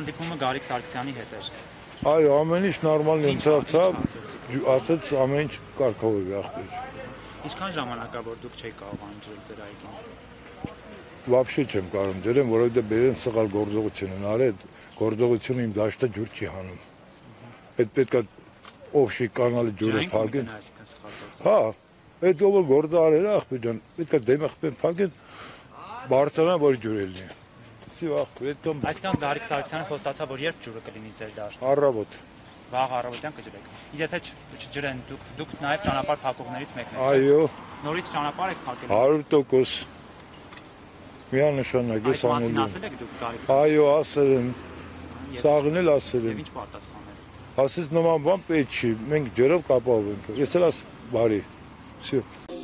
հանդիպումը Գարիկ Սարգսյանի հետ էր։ Այո, ամեն ինչ նորմալ ընթացավ, ասաց ամեն ինչ կարգով է ախպեր։ Ինչքան ժամանակավոր դուք չեք կարող անջրել ձեր այգին։ Вообще չեմ կարող ջրեմ, որովհետեւ բերեն սղալ գործողություն են արել, գործողությունը իմ դաշտը ջուր չի հանում։ Այդ պետքա ով շի կանալի ջուրը փակեն։ Հա, այդ ով գործը արել ախպեր ջան, պետքա դեմը խփեն փակեն, բարձրանա որ ջուր լինի։ Սիվ ախպեր, այդ կամ Այսինքն Գարիկ Սարգսյանը խոստացավ, որ երբ ջուրը կլինի ձեր դաշտում։ Առավոտ։ Վաղ առավոտյան կջրեք։ Իսկ եթե չջրեն, դուք նաև ճանապարհ փակողներից մեկն եք։ Այո։ Նորից ճանապարհ եք փակել։ 100%։ Միանշանակ ես անելու։ Ասել եք դուք Գարիկ։ Այո, ասել եմ։ Սաղն էլ ասել եմ։ Ինչ պատասխանեց։ Ասես նման բան պետք չի, մենք ջրով կապահով ենք։ Ես էլ բարի։ Всё։